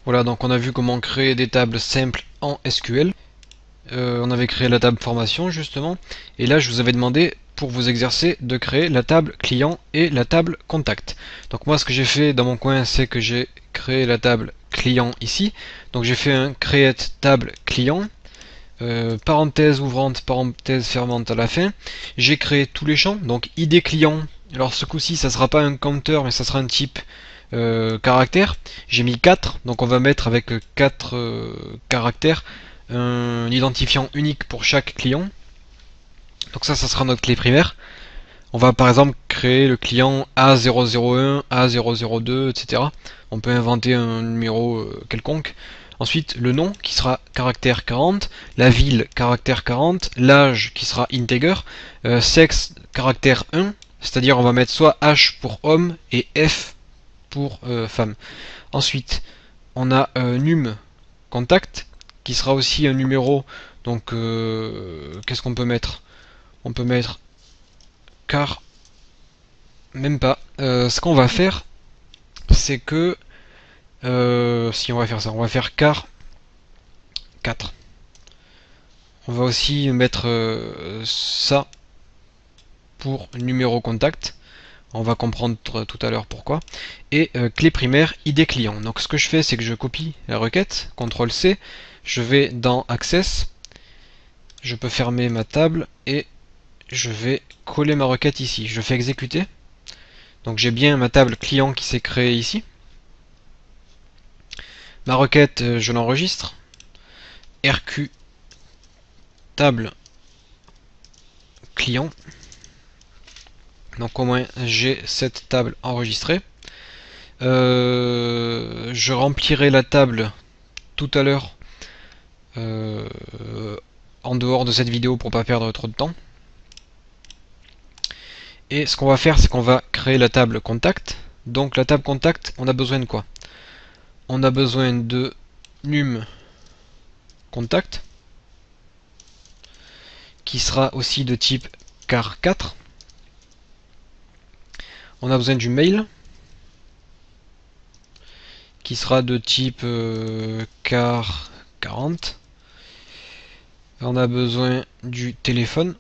Voilà, donc on a vu comment créer des tables simples en SQL. On avait créé la table formation justement. Et là, je vous avais demandé pour vous exercer de créer la table client et la table contact. Donc moi, ce que j'ai fait dans mon coin, c'est que j'ai créé la table client ici. Donc j'ai fait un create table client. Parenthèse ouvrante, parenthèse fermante à la fin. J'ai créé tous les champs, donc ID client. Alors ce coup-ci, ça sera pas un counter, mais ça sera un type caractère. J'ai mis 4, donc on va mettre avec 4 caractères un identifiant unique pour chaque client. Donc ça sera notre clé primaire. On va par exemple créer le client A001, A002, etc. On peut inventer un numéro quelconque. Ensuite, le nom qui sera caractère 40, la ville caractère 40, l'âge qui sera integer, sexe caractère 1, c'est-à-dire on va mettre soit H pour homme et F pour femme. Ensuite, on a num contact qui sera aussi un numéro. Donc, qu'est-ce qu'on peut mettre? On peut mettre car même pas. Ce qu'on va faire, c'est que si on va faire ça, on va faire car 4. On va aussi mettre ça pour numéro contact. On va comprendre tout à l'heure pourquoi. Et clé primaire ID client. Donc ce que je fais, c'est que je copie la requête, CTRL C, je vais dans Access, je peux fermer ma table et je vais coller ma requête ici. Je fais exécuter. Donc j'ai bien ma table client qui s'est créée ici. Ma requête, je l'enregistre. RQ table client. Donc au moins j'ai cette table enregistrée. Je remplirai la table tout à l'heure euh, en dehors de cette vidéo pour pas perdre trop de temps. Et ce qu'on va faire, c'est qu'on va créer la table contact. Donc la table contact, on a besoin de quoi? On a besoin de num contact qui sera aussi de type car4. On a besoin du mail qui sera de type car40. On a besoin du téléphone.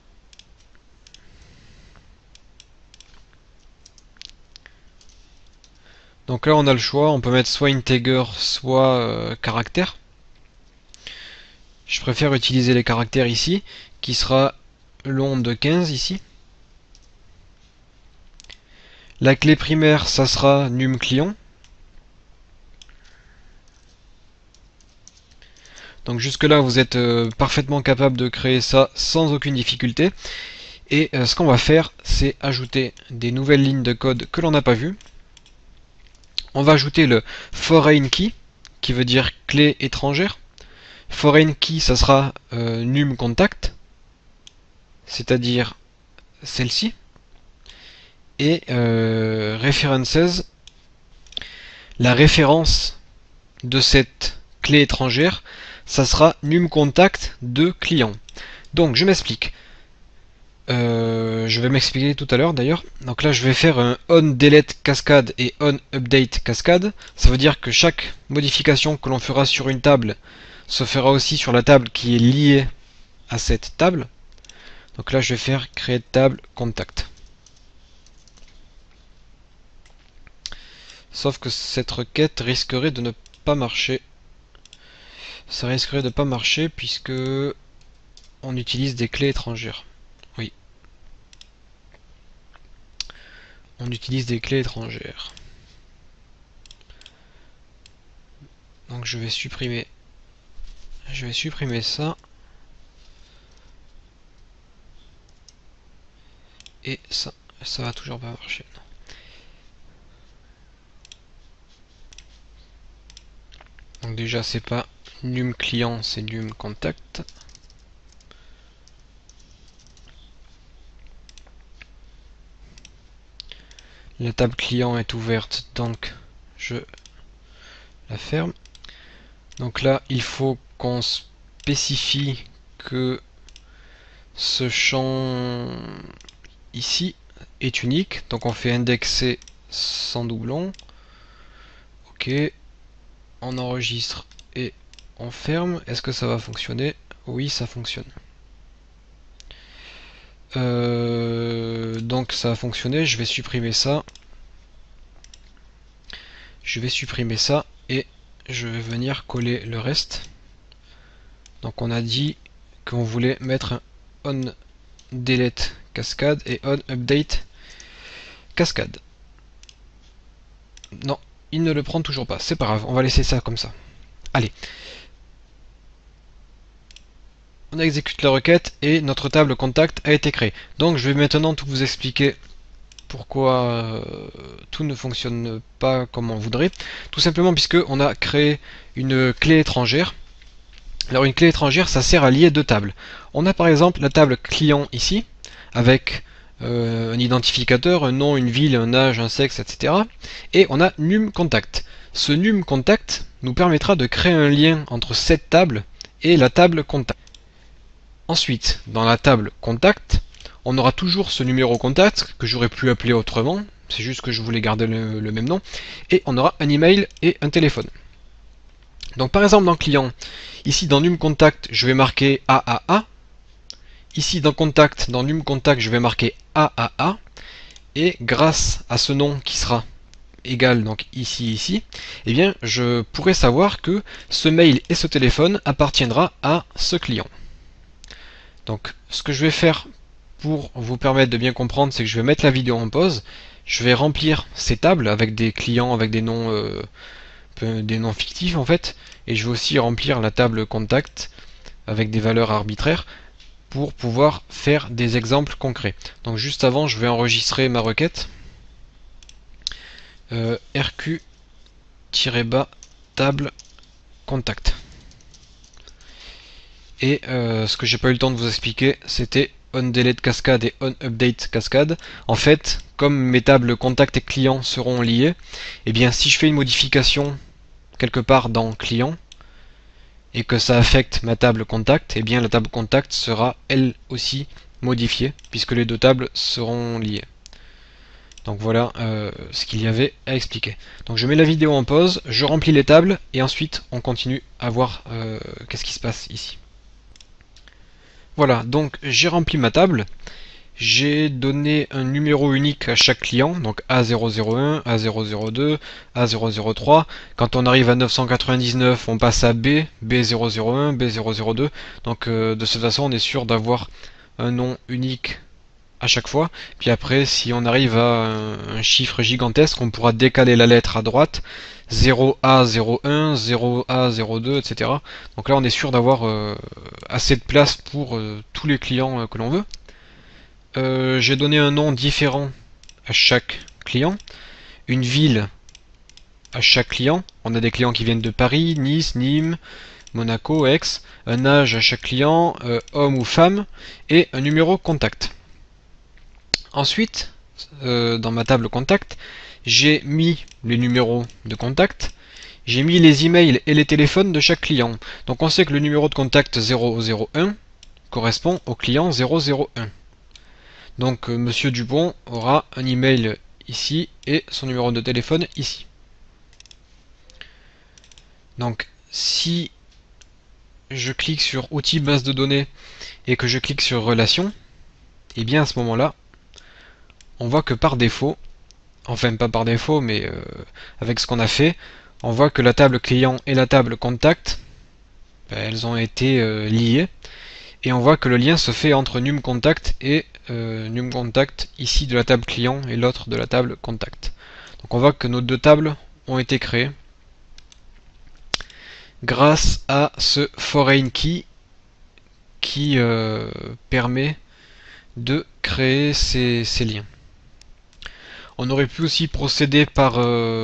Donc là on a le choix, on peut mettre soit integer, soit caractère. Je préfère utiliser les caractères ici, qui sera long de 15 ici. La clé primaire, ça sera num client. Donc jusque là vous êtes parfaitement capable de créer ça sans aucune difficulté. Et ce qu'on va faire, c'est ajouter des nouvelles lignes de code que l'on n'a pas vues. On va ajouter le foreign key, qui veut dire clé étrangère. Foreign key, ça sera num contact, c'est-à-dire celle-ci. Et references, la référence de cette clé étrangère, ça sera num contact de client. Donc je m'explique. Je vais m'expliquer tout à l'heure d'ailleurs. Donc là, je vais faire un on delete cascade et on update cascade. Ça veut dire que chaque modification que l'on fera sur une table se fera aussi sur la table qui est liée à cette table. Donc là, je vais faire créer table contact. Sauf que cette requête risquerait de ne pas marcher. Ça risquerait de ne pas marcher puisque on utilise des clés étrangères. Oui. On utilise des clés étrangères. Donc je vais supprimer ça. Et ça va toujours pas marcher. Donc déjà c'est pas num client, c'est num contact. La table client est ouverte, donc je la ferme. Donc là, il faut qu'on spécifie que ce champ ici est unique. Donc on fait indexer sans doublon. Ok. on enregistre et on ferme. Est-ce que ça va fonctionner? Oui, ça fonctionne. Donc ça a fonctionné, je vais supprimer ça. Je vais supprimer ça et je vais venir coller le reste. Donc on a dit qu'on voulait mettre un on delete cascade et on update cascade. Non, il ne le prend toujours pas, c'est pas grave, on va laisser ça comme ça. Allez. On exécute la requête et notre table contact a été créée. Donc je vais maintenant tout vous expliquer pourquoi tout ne fonctionne pas comme on voudrait. Tout simplement puisque on a créé une clé étrangère. Alors une clé étrangère, ça sert à lier deux tables. On a par exemple la table client ici, avec un identificateur, un nom, une ville, un âge, un sexe, etc. Et on a num contact. Ce num contact nous permettra de créer un lien entre cette table et la table contact. Ensuite, dans la table contact, on aura toujours ce numéro contact que j'aurais pu appeler autrement, c'est juste que je voulais garder le même nom, et on aura un email et un téléphone. Donc par exemple dans client, ici dans num contact, je vais marquer AAA, ici dans contact, dans num contact, je vais marquer AAA, et grâce à ce nom qui sera égal donc ici, eh bien je pourrai savoir que ce mail et ce téléphone appartiendra à ce client. Donc ce que je vais faire pour vous permettre de bien comprendre, c'est que je vais mettre la vidéo en pause, je vais remplir ces tables avec des clients, avec des noms fictifs en fait, et je vais aussi remplir la table contact avec des valeurs arbitraires pour pouvoir faire des exemples concrets. Donc juste avant, je vais enregistrer ma requête. RQ-bas table contact. Et ce que j'ai pas eu le temps de vous expliquer, c'était onDelete cascade et onUpdate cascade. En fait, comme mes tables contact et client seront liées, et bien si je fais une modification quelque part dans client et que ça affecte ma table contact, et bien la table contact sera elle aussi modifiée puisque les deux tables seront liées. Donc voilà ce qu'il y avait à expliquer. Donc je mets la vidéo en pause, je remplis les tables et ensuite on continue à voir qu'est-ce qui se passe ici. Voilà, donc j'ai rempli ma table, j'ai donné un numéro unique à chaque client, donc A001, A002, A003. Quand on arrive à 999, on passe à B, B001, B002. Donc de cette façon, on est sûr d'avoir un nom unique à chaque fois. Puis après, si on arrive à un chiffre gigantesque, on pourra décaler la lettre à droite, 0A01, 0A02, etc. Donc là, on est sûr d'avoir assez de place pour tous les clients que l'on veut. J'ai donné un nom différent à chaque client, une ville à chaque client. On a des clients qui viennent de Paris, Nice, Nîmes, Monaco, Aix, un âge à chaque client, homme ou femme, et un numéro contact. Ensuite, dans ma table contact, j'ai mis les numéros de contact, j'ai mis les emails et les téléphones de chaque client. Donc on sait que le numéro de contact 001 correspond au client 001. Donc Monsieur Dupont aura un email ici et son numéro de téléphone ici. Donc si je clique sur outils base de données et que je clique sur relations, et bien à ce moment-là, on voit que par défaut, enfin pas par défaut, mais avec ce qu'on a fait, on voit que la table client et la table contact, elles ont été liées, et on voit que le lien se fait entre num contact et num contact ici de la table client et l'autre de la table contact. Donc on voit que nos deux tables ont été créées grâce à ce foreign key qui permet de créer ces liens. On aurait pu aussi procéder par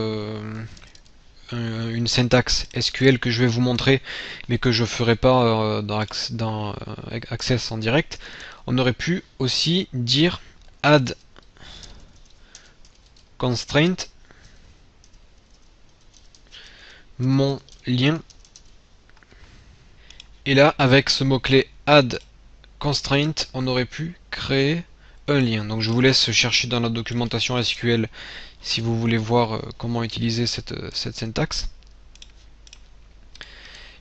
une syntaxe SQL que je vais vous montrer, mais que je ne ferai pas dans Access en direct. On aurait pu aussi dire add constraint mon lien. Et là, avec ce mot-clé add constraint, on aurait pu créer un lien. Donc je vous laisse chercher dans la documentation SQL si vous voulez voir comment utiliser cette syntaxe.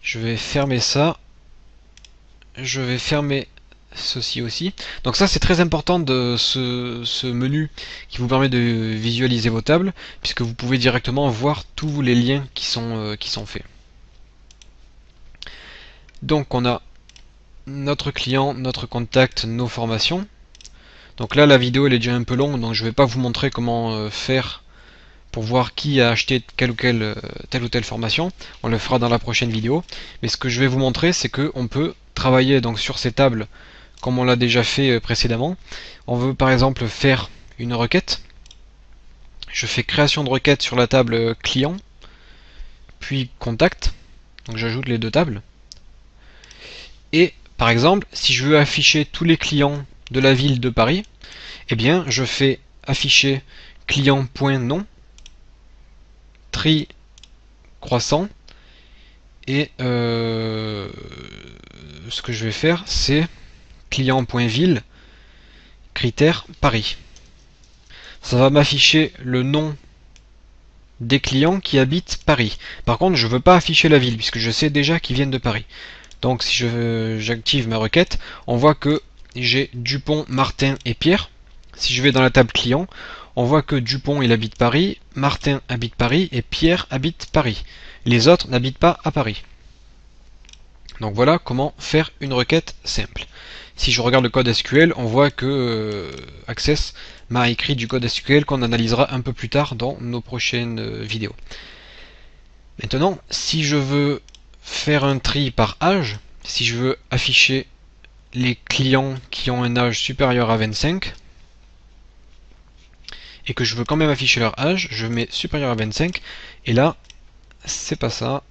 Je vais fermer ça. Je vais fermer ceci aussi. Donc ça c'est très important de ce menu qui vous permet de visualiser vos tables, puisque vous pouvez directement voir tous les liens qui sont faits. Donc on a notre client, notre contact, nos formations. Donc là la vidéo elle est déjà un peu longue, donc je ne vais pas vous montrer comment faire pour voir qui a acheté telle ou telle formation. On le fera dans la prochaine vidéo. Mais ce que je vais vous montrer, c'est qu'on peut travailler donc sur ces tables comme on l'a déjà fait précédemment. On veut par exemple faire une requête. Je fais création de requête sur la table client, puis contact. Donc j'ajoute les deux tables. Et par exemple, si je veux afficher tous les clients de la ville de Paris, eh bien je fais afficher client.nom tri croissant, et ce que je vais faire c'est client.ville critère Paris. Ça va m'afficher le nom des clients qui habitent Paris. Par contre je ne veux pas afficher la ville puisque je sais déjà qu'ils viennent de Paris. Donc si j'active ma requête, on voit que j'ai Dupont, Martin et Pierre. Si je vais dans la table client, on voit que Dupont il habite Paris, Martin habite Paris et Pierre habite Paris. Les autres n'habitent pas à Paris. Donc voilà comment faire une requête simple. Si je regarde le code SQL, on voit que Access m'a écrit du code SQL qu'on analysera un peu plus tard dans nos prochaines vidéos. Maintenant, si je veux faire un tri par âge, si je veux afficher les clients qui ont un âge supérieur à 25, et que je veux quand même afficher leur âge, je mets supérieur à 25, et là, c'est pas ça.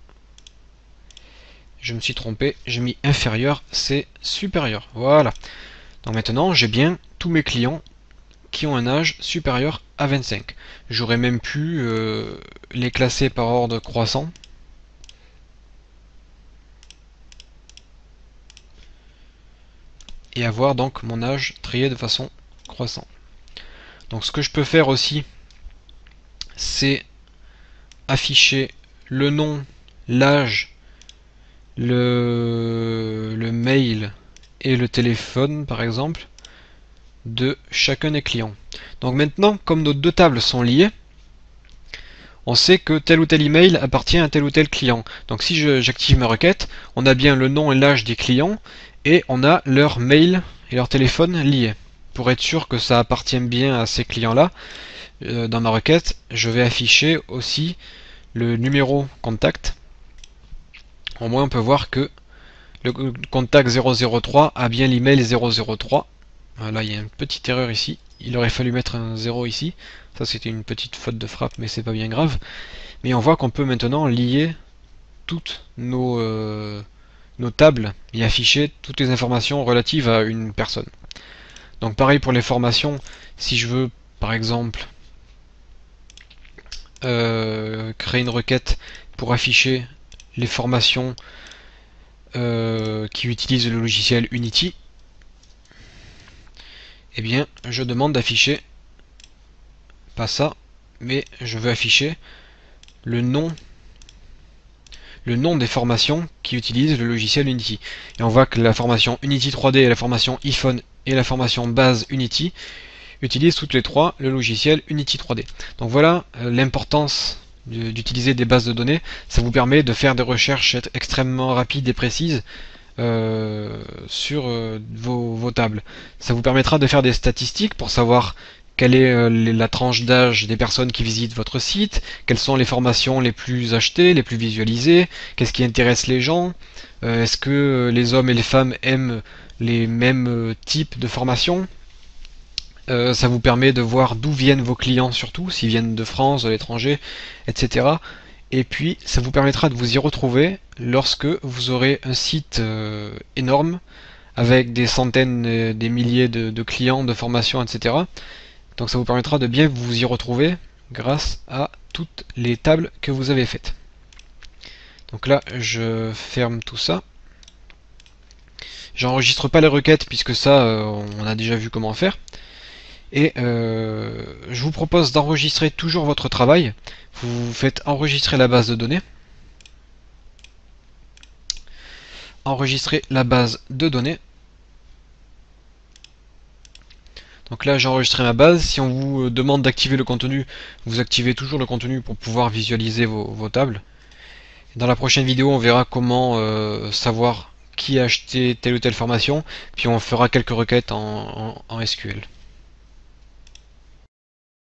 Je me suis trompé, j'ai mis inférieur, c'est supérieur. Voilà. Donc maintenant, j'ai bien tous mes clients qui ont un âge supérieur à 25. J'aurais même pu les classer par ordre croissant. Et avoir donc mon âge trié de façon croissante. Donc ce que je peux faire aussi, c'est afficher le nom, l'âge, le mail et le téléphone par exemple de chacun des clients. Donc maintenant, comme nos deux tables sont liées, on sait que tel ou tel email appartient à tel ou tel client. Donc si j'active ma requête, on a bien le nom et l'âge des clients et on a leur mail et leur téléphone liés. Pour être sûr que ça appartient bien à ces clients-là, dans ma requête, je vais afficher aussi le numéro contact. Au moins on peut voir que le contact 003 a bien l'email 003. Voilà, il y a une petite erreur ici. Il aurait fallu mettre un 0 ici. Ça c'était une petite faute de frappe, mais c'est pas bien grave. Mais on voit qu'on peut maintenant lier toutes nos tables et afficher toutes les informations relatives à une personne. Donc pareil pour les formations, si je veux par exemple créer une requête pour afficher les formations qui utilisent le logiciel Unity, eh bien je demande d'afficher pas ça, mais je veux afficher le nom des formations qui utilisent le logiciel Unity. Et on voit que la formation Unity 3D et la formation iPhone et la formation base Unity utilisent toutes les trois le logiciel Unity 3D. Donc voilà l'importance d'utiliser des bases de données. Ça vous permet de faire des recherches extrêmement rapides et précises sur vos tables. Ça vous permettra de faire des statistiques pour savoir quelle est la tranche d'âge des personnes qui visitent votre site, quelles sont les formations les plus achetées, les plus visualisées, qu'est-ce qui intéresse les gens, est-ce que les hommes et les femmes aiment les mêmes types de formations. Ça vous permet de voir d'où viennent vos clients surtout, s'ils viennent de France, de l'étranger, etc. Et puis ça vous permettra de vous y retrouver lorsque vous aurez un site énorme avec des centaines, des milliers de clients, de formations, etc. Donc ça vous permettra de bien vous y retrouver grâce à toutes les tables que vous avez faites. Donc là, je ferme tout ça. J'enregistre pas les requêtes puisque ça, on a déjà vu comment faire. Et je vous propose d'enregistrer toujours votre travail. Vous faites enregistrer la base de données. enregistrer la base de données. Donc là j'ai enregistré ma base. Si on vous demande d'activer le contenu, vous activez toujours le contenu pour pouvoir visualiser vos tables. Dans la prochaine vidéo, on verra comment savoir qui a acheté telle ou telle formation, puis on fera quelques requêtes en SQL.